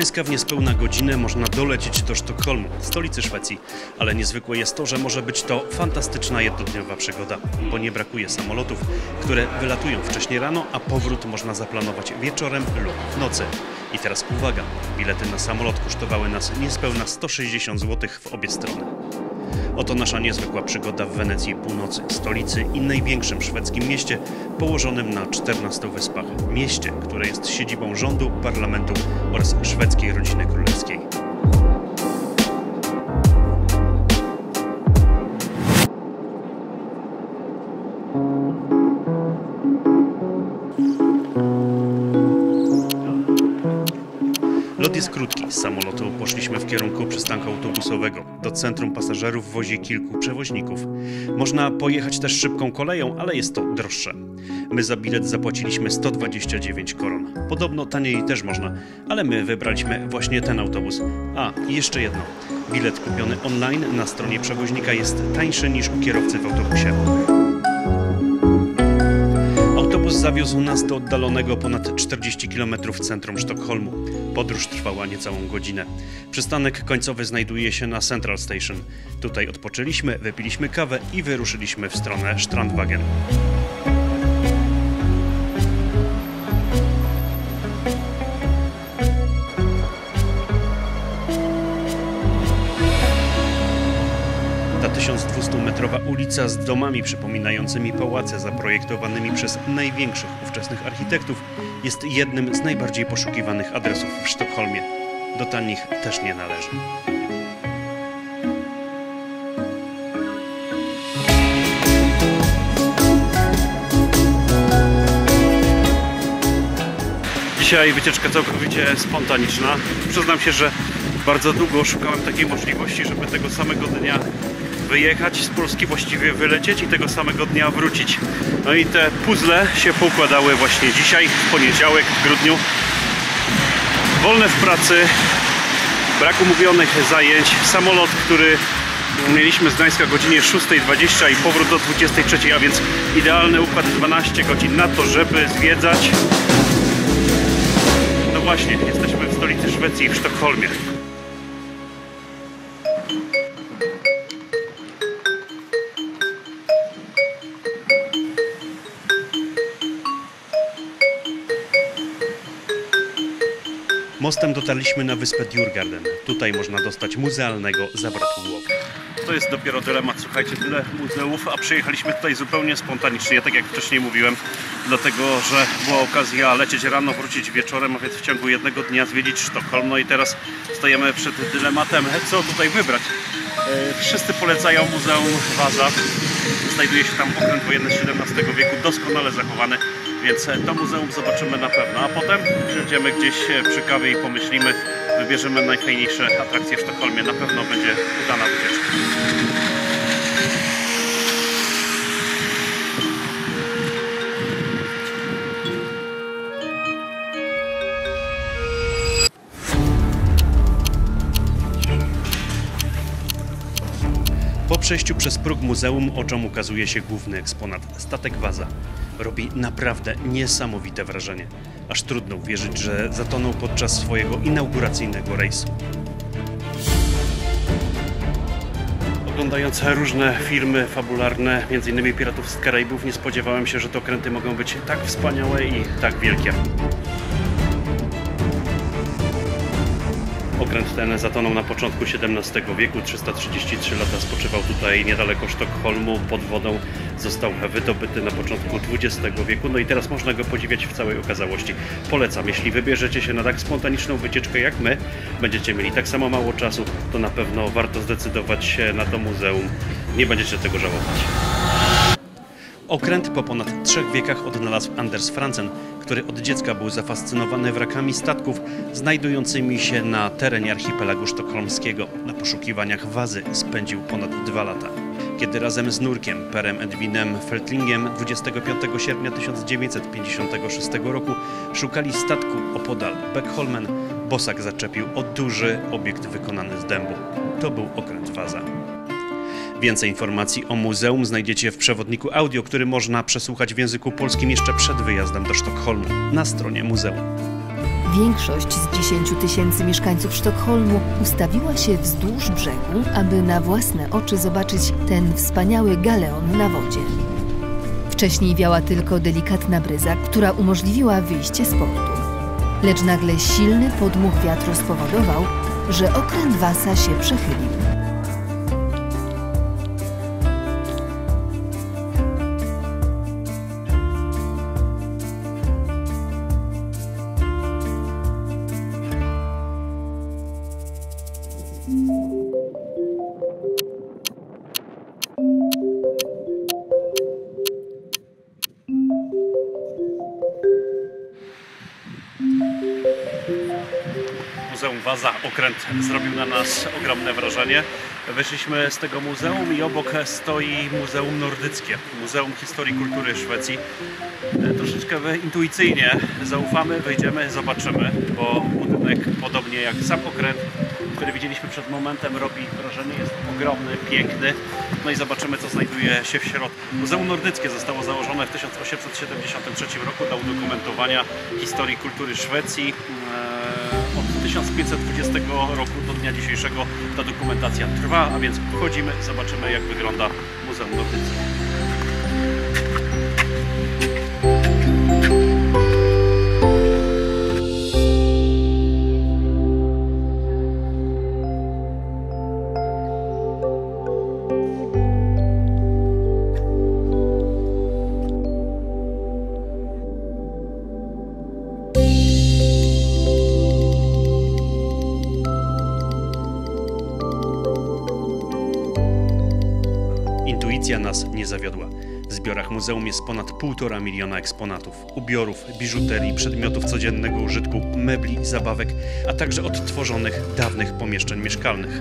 Walizka w niespełna godzinę można dolecieć do Sztokholmu, stolicy Szwecji. Ale niezwykłe jest to, że może być to fantastyczna jednodniowa przygoda, bo nie brakuje samolotów, które wylatują wcześniej rano, a powrót można zaplanować wieczorem lub w nocy. I teraz uwaga, bilety na samolot kosztowały nas niespełna 160 zł w obie strony. Oto nasza niezwykła przygoda w Wenecji Północy, stolicy i największym szwedzkim mieście położonym na 14 wyspach. Mieście, które jest siedzibą rządu, parlamentu oraz szwedzkiej rodziny królewskiej. Lot jest krótki. Z samolotu poszliśmy w kierunku przystanku autobusowego. Do centrum pasażerów wozi kilku przewoźników. Można pojechać też szybką koleją, ale jest to droższe. My za bilet zapłaciliśmy 129 koron. Podobno taniej też można, ale my wybraliśmy właśnie ten autobus. A, i jeszcze jedno. Bilet kupiony online na stronie przewoźnika jest tańszy niż u kierowcy w autobusie. Autobus zawiózł nas do oddalonego ponad 40 km centrum Sztokholmu. Podróż trwała niecałą godzinę. Przystanek końcowy znajduje się na Central Station. Tutaj odpoczęliśmy, wypiliśmy kawę i wyruszyliśmy w stronę Strandvägen. Ta 1200-metrowa ulica z domami przypominającymi pałace zaprojektowanymi przez największych ówczesnych architektów jest jednym z najbardziej poszukiwanych adresów w Sztokholmie. Do tanich też nie należy. Dzisiaj wycieczka całkowicie spontaniczna. Przyznam się, że bardzo długo szukałem takiej możliwości, żeby tego samego dnia wyjechać z Polski, właściwie wylecieć i tego samego dnia wrócić. No i te puzzle się poukładały właśnie dzisiaj, w poniedziałek, w grudniu. Wolne w pracy, brak umówionych zajęć, samolot, który mieliśmy z Gdańska o godzinie 6:20 i powrót do 23, a więc idealny układ 12 godzin na to, żeby zwiedzać. No właśnie, jesteśmy w stolicy Szwecji, w Sztokholmie. Mostem dotarliśmy na wyspę Djurgården. Tutaj można dostać muzealnego zawrotu głowy. To jest dopiero dylemat, słuchajcie, tyle muzeów, a przyjechaliśmy tutaj zupełnie spontanicznie, tak jak wcześniej mówiłem, dlatego, że była okazja lecieć rano, wrócić wieczorem, a więc w ciągu jednego dnia zwiedzić Sztokholm. No i teraz stajemy przed dylematem, co tutaj wybrać. Wszyscy polecają Muzeum Vasa. Znajduje się tam okręt wojenny z XVII wieku, doskonale zachowany, więc to muzeum zobaczymy na pewno. A potem przyjdziemy gdzieś przy kawie i pomyślimy, wybierzemy najfajniejsze atrakcje w Sztokholmie. Na pewno będzie udana wycieczka. Po przejściu przez próg muzeum oczom ukazuje się główny eksponat – statek Vasa. Robi naprawdę niesamowite wrażenie. Aż trudno uwierzyć, że zatonął podczas swojego inauguracyjnego rejsu. Oglądając różne filmy fabularne, m.in. Piratów z Karaibów, nie spodziewałem się, że te okręty mogą być tak wspaniałe i tak wielkie. Okręt ten zatonął na początku XVII wieku, 333 lata spoczywał tutaj niedaleko Sztokholmu, pod wodą został wydobyty na początku XX wieku, no i teraz można go podziwiać w całej okazałości. Polecam, jeśli wybierzecie się na tak spontaniczną wycieczkę jak my, będziecie mieli tak samo mało czasu, to na pewno warto zdecydować się na to muzeum, nie będziecie tego żałować. Okręt po ponad 3 wiekach odnalazł Anders Franzen, który od dziecka był zafascynowany wrakami statków znajdującymi się na terenie archipelagu sztokholmskiego. Na poszukiwaniach Vasy spędził ponad 2 lata. Kiedy razem z nurkiem Perem Edwinem Feltlingiem 25 sierpnia 1956 roku szukali statku opodal Beckholmen, Bosak zaczepił o duży obiekt wykonany z dębu. To był okręt Vasa. Więcej informacji o muzeum znajdziecie w przewodniku audio, który można przesłuchać w języku polskim jeszcze przed wyjazdem do Sztokholmu na stronie muzeum. Większość z 10 000 mieszkańców Sztokholmu ustawiła się wzdłuż brzegu, aby na własne oczy zobaczyć ten wspaniały galeon na wodzie. Wcześniej wiała tylko delikatna bryza, która umożliwiła wyjście z portu. Lecz nagle silny podmuch wiatru spowodował, że okręt Wasa się przechylił. Muzeum Wasa, okręt zrobił na nas ogromne wrażenie. Wyszliśmy z tego muzeum i obok stoi Muzeum Nordyckie, Muzeum Historii i Kultury Szwecji. Troszeczkę intuicyjnie zaufamy, wejdziemy, zobaczymy, bo budynek, podobnie jak sam okręt, który widzieliśmy przed momentem, robi wrażenie, jest ogromny, piękny. No i zobaczymy, co znajduje się w środku. Muzeum Nordyckie zostało założone w 1873 roku dla udokumentowania historii i kultury Szwecji. Od 1520 roku do dnia dzisiejszego ta dokumentacja trwa, a więc wchodzimy, zobaczymy, jak wygląda Muzeum Nordyckie. Intuicja nas nie zawiodła. W zbiorach muzeum jest ponad 1,5 miliona eksponatów, ubiorów, biżuterii, przedmiotów codziennego użytku, mebli, zabawek, a także odtworzonych, dawnych pomieszczeń mieszkalnych.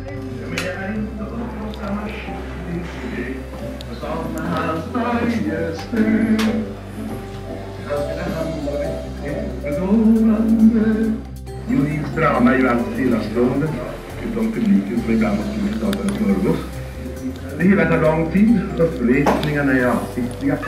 Det tar lång tid, upplysningarna är avsiktliga.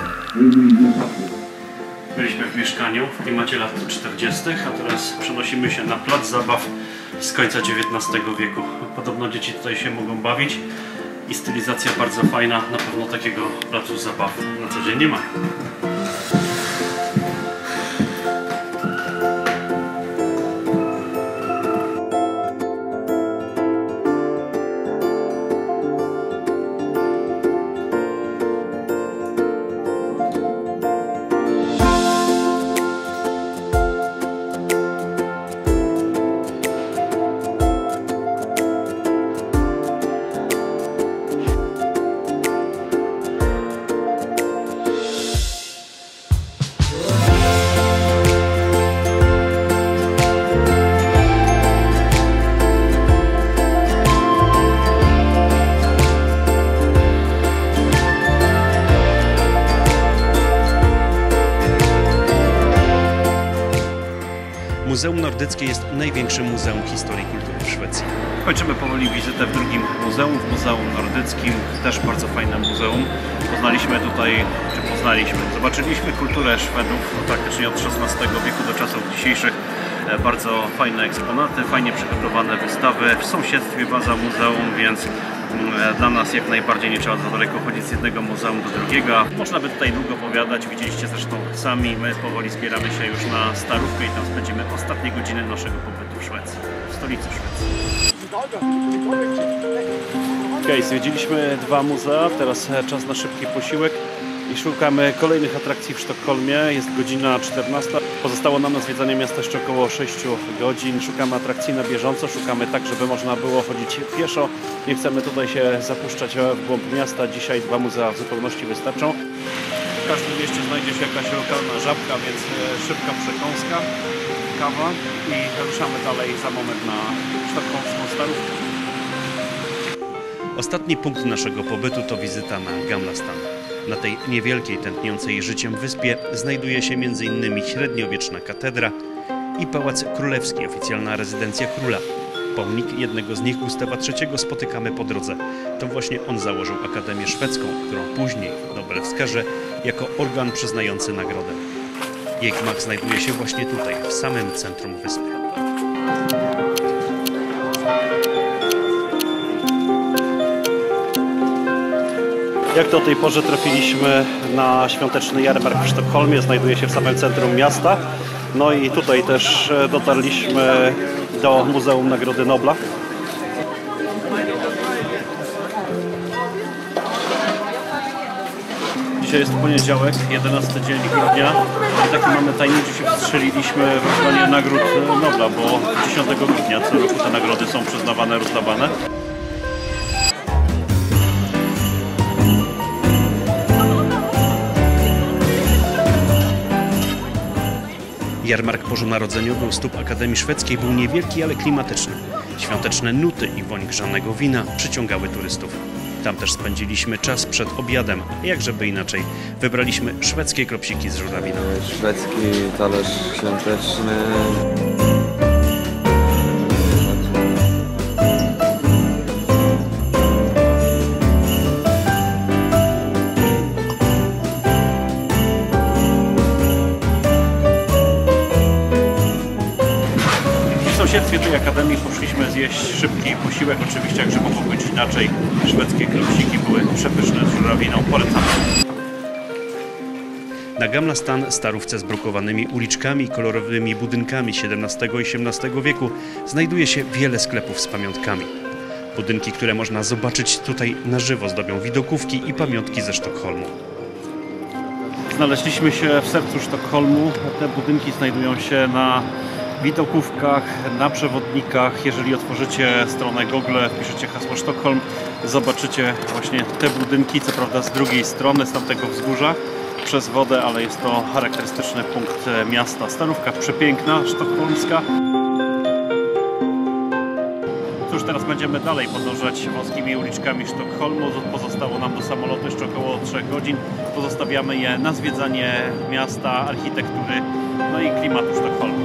Byliśmy w mieszkaniu w klimacie lat 40., a teraz przenosimy się na plac zabaw z końca XIX wieku. Podobno dzieci tutaj się mogą bawić i stylizacja bardzo fajna, na pewno takiego placu zabaw na co dzień nie ma. Muzeum Nordyckie jest największym muzeum historii i kultury w Szwecji. Kończymy powoli wizytę w drugim muzeum, w Muzeum Nordyckim. Też bardzo fajne muzeum. Zobaczyliśmy kulturę Szwedów praktycznie od XVI wieku do czasów dzisiejszych. Bardzo fajne eksponaty, fajnie przygotowane wystawy. W sąsiedztwie baza muzeum, więc dla nas jak najbardziej nie trzeba za daleko chodzić z jednego muzeum do drugiego. Można by tutaj długo opowiadać, widzieliście zresztą sami, my powoli zbieramy się już na Starówkę i tam spędzimy ostatnie godziny naszego pobytu w Szwecji, w stolicy Szwecji. Okej, zwiedziliśmy 2 muzea, teraz czas na szybki posiłek i szukamy kolejnych atrakcji w Sztokholmie. Jest godzina 14. Pozostało nam na zwiedzanie miasta jeszcze około 6 godzin. Szukamy atrakcji na bieżąco, szukamy tak, żeby można było chodzić pieszo. Nie chcemy tutaj się zapuszczać w głąb miasta. Dzisiaj 2 muzea w zupełności wystarczą. W każdym mieście znajdzie się jakaś lokalna żabka, więc szybka przekąska, kawa i ruszamy dalej za moment na sztokholmską Starówkę. Ostatni punkt naszego pobytu to wizyta na Gamla Stan. Na tej niewielkiej, tętniącej życiem wyspie znajduje się m.in. średniowieczna katedra i Pałac Królewski, oficjalna rezydencja króla. Pomnik jednego z nich, Gustawa III, spotykamy po drodze. To właśnie on założył Akademię Szwedzką, którą później Nobel wskaże jako organ przyznający nagrodę. Jej gmach znajduje się właśnie tutaj, w samym centrum wyspy. Jak do tej porze trafiliśmy na świąteczny jarmark w Sztokholmie, znajduje się w samym centrum miasta. No i tutaj też dotarliśmy do Muzeum Nagrody Nobla. Dzisiaj jest poniedziałek, 11 dzień grudnia i taki mamy tajnik, że się wstrzeliliśmy w rozdanie nagród Nobla, bo 10 grudnia co roku te nagrody są przyznawane, rozdawane. Jarmark bożonarodzeniowy u stóp Akademii Szwedzkiej był niewielki, ale klimatyczny. Świąteczne nuty i woń grzanego wina przyciągały turystów. Tam też spędziliśmy czas przed obiadem, jakżeby inaczej. Wybraliśmy szwedzkie klopsiki z żurawina. Szwedzki talerz świąteczny. W sąsiedztwie tej akademii poszliśmy zjeść szybki posiłek, oczywiście jak żeby mogło być inaczej. Szwedzkie klopsiki były przepyszne z żurawiną, polecam. Na Gamla Stan, starówce z brukowanymi uliczkami i kolorowymi budynkami XVII i XVIII wieku, znajduje się wiele sklepów z pamiątkami. Budynki, które można zobaczyć tutaj na żywo, zdobią widokówki i pamiątki ze Sztokholmu. Znaleźliśmy się w sercu Sztokholmu. Te budynki znajdują się na widokówkach, na przewodnikach. Jeżeli otworzycie stronę Google, wpiszecie hasło Sztokholm, zobaczycie właśnie te budynki, co prawda z drugiej strony, z tamtego wzgórza, przez wodę, ale jest to charakterystyczny punkt miasta. Starówka przepiękna, sztokholmska. Cóż, teraz będziemy dalej podążać wąskimi uliczkami Sztokholmu. Pozostało nam do samolotu jeszcze około 3 godzin. Pozostawiamy je na zwiedzanie miasta, architektury, no i klimatu Sztokholmu.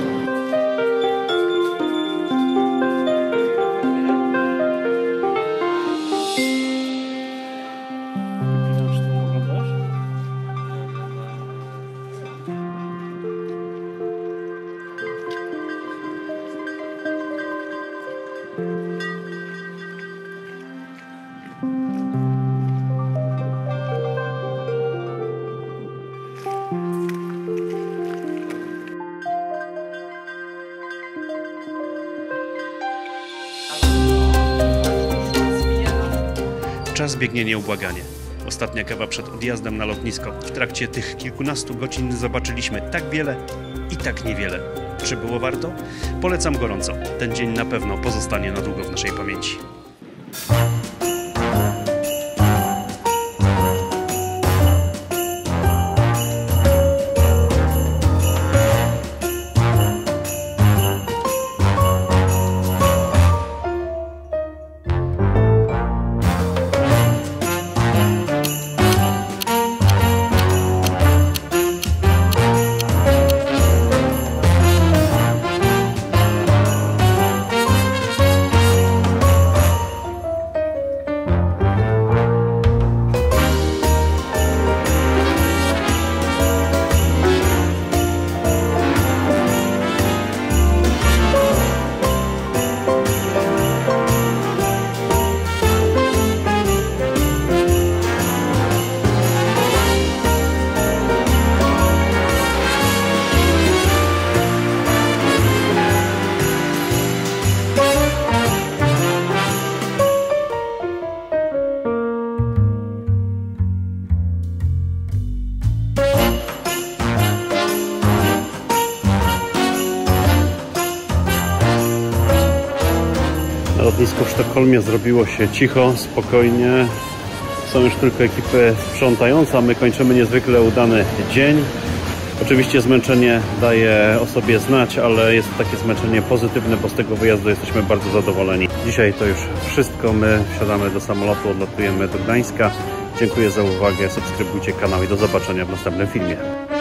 Czas biegnie nieubłaganie. Ostatnia kawa przed odjazdem na lotnisko. W trakcie tych kilkunastu godzin zobaczyliśmy tak wiele i tak niewiele. Czy było warto? Polecam gorąco. Ten dzień na pewno pozostanie na długo w naszej pamięci. Na lotnisku w Sztokholmie zrobiło się cicho, spokojnie. Są już tylko ekipy sprzątające, a my kończymy niezwykle udany dzień. Oczywiście zmęczenie daje o sobie znać, ale jest to takie zmęczenie pozytywne, bo z tego wyjazdu jesteśmy bardzo zadowoleni. Dzisiaj to już wszystko. My wsiadamy do samolotu, odlatujemy do Gdańska. Dziękuję za uwagę, subskrybujcie kanał i do zobaczenia w następnym filmie.